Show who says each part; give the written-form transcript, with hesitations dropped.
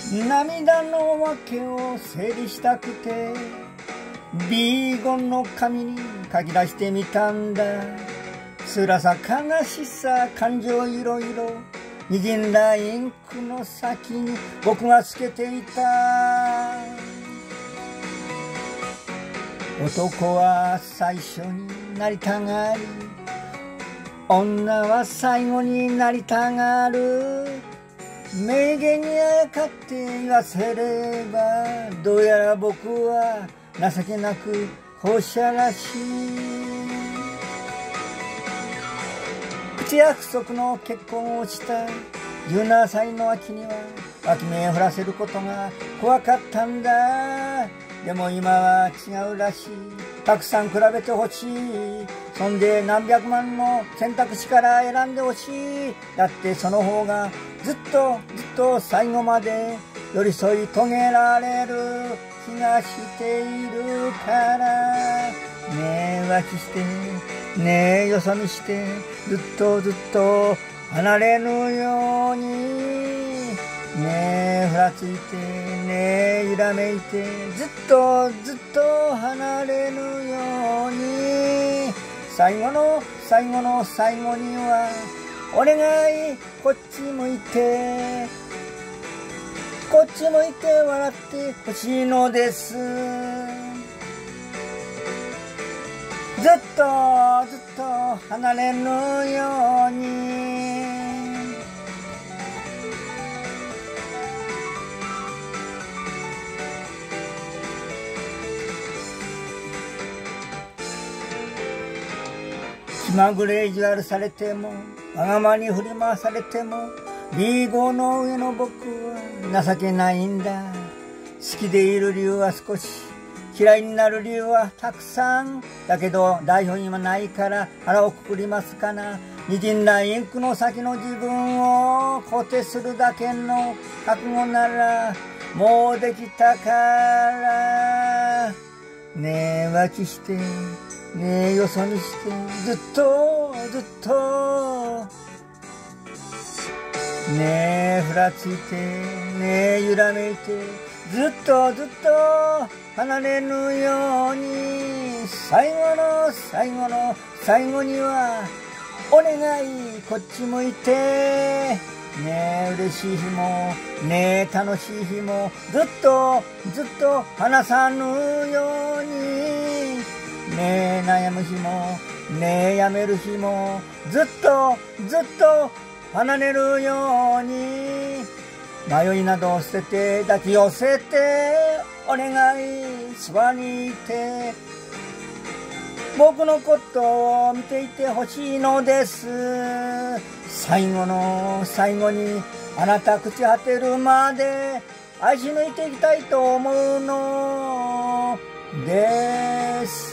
Speaker 1: 涙の訳を整理したくてビーゴンの紙に書き出してみたんだ。辛さ悲しさ感情いろいろ滲んだインクの先に僕がつけていた。男は最初になりたがり、女は最後になりたがる。名言にあやかって言わせれば、どうやら僕は情けなく放射らしい。口約束の結婚をした17歳の秋には脇目を振らせることが怖かったんだ。でも今は違うらしい。たくさん比べてほしい。そんで何百万の選択肢から選んでほしい。だってその方がずっと最後まで寄り添い遂げられる気がしているから。ねえ浮気してねえよそ見してずっと離れぬように。ねえふらついてねえ揺らめいてずっと離れぬように。最後の最後にはお願いこっち向いて笑ってほしいのです。ずっと離れぬように。気まぐれ意地悪されてもわがままに振り回されてもビーゴの上の僕は情けないんだ。好きでいる理由は少し、嫌いになる理由はたくさんだけど代表にはないから腹をくくりますかな。滲んだインクの先の自分を肯定するだけの覚悟ならもうできたから。ねえ浮気してねえよそ見してずっとねえふらついてねえ揺らめいてずっと離れぬように。最後にはお願いこっち向いてねえ嬉しい日もねえ楽しい日もずっと離さぬように。ねえ悩む日もねえやめる日もずっと離れるように。迷いなど捨てて抱き寄せてお願いそばにいて僕のことを見ていてほしいのです。最後の最後にあなた朽ち果てるまで愛し抜いていきたいと思うのです。